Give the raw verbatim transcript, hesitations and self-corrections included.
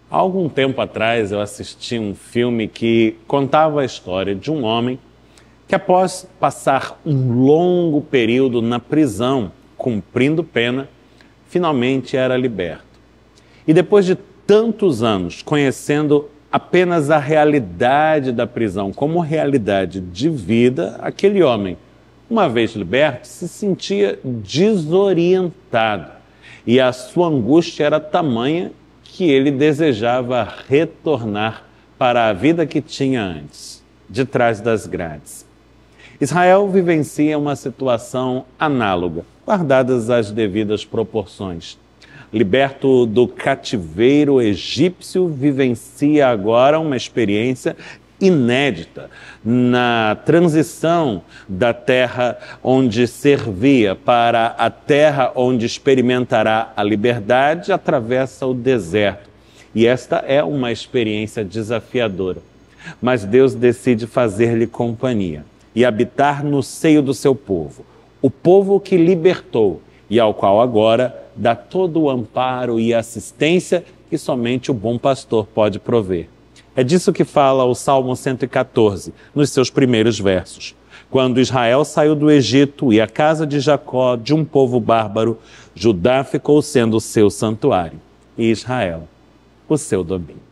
Há algum tempo atrás eu assisti um filme que contava a história de um homem que, após passar um longo período na prisão, cumprindo pena, finalmente era liberto. E depois de tantos anos conhecendo apenas a realidade da prisão como realidade de vida, aquele homem, uma vez liberto, se sentia desorientado. E a sua angústia era tamanha que ele desejava retornar para a vida que tinha antes, de trás das grades. Israel vivencia uma situação análoga, guardadas as devidas proporções. Liberto do cativeiro egípcio, vivencia agora uma experiência inédita na transição da terra onde servia para a terra onde experimentará a liberdade, atravessa o deserto. E esta é uma experiência desafiadora. Mas Deus decide fazer-lhe companhia e habitar no seio do seu povo, o povo que libertou e ao qual agora dá todo o amparo e assistência que somente o bom pastor pode prover. É disso que fala o Salmo cento e quatorze, nos seus primeiros versos. Quando Israel saiu do Egito e a casa de Jacó de um povo bárbaro, Judá ficou sendo o seu santuário e Israel o seu domínio.